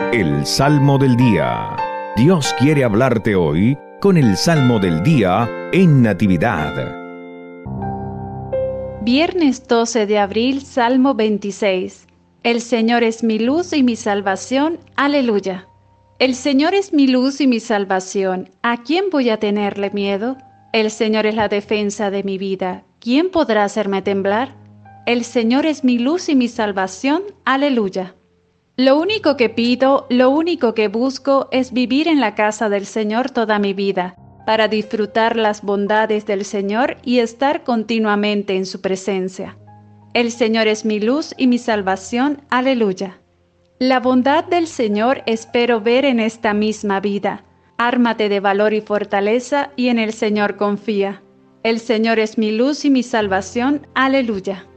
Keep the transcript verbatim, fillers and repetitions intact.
El Salmo del Día. Dios quiere hablarte hoy con el Salmo del Día en Natividad. Viernes doce de abril, Salmo veintiséis. El Señor es mi luz y mi salvación. Aleluya. El Señor es mi luz y mi salvación. ¿A quién voy a tenerle miedo? El Señor es la defensa de mi vida. ¿Quién podrá hacerme temblar? El Señor es mi luz y mi salvación. Aleluya. Lo único que pido, lo único que busco es vivir en la casa del Señor toda mi vida, para disfrutar las bondades del Señor y estar continuamente en su presencia. El Señor es mi luz y mi salvación. Aleluya. La bondad del Señor espero ver en esta misma vida. Ármate de valor y fortaleza y en el Señor confía. El Señor es mi luz y mi salvación. Aleluya.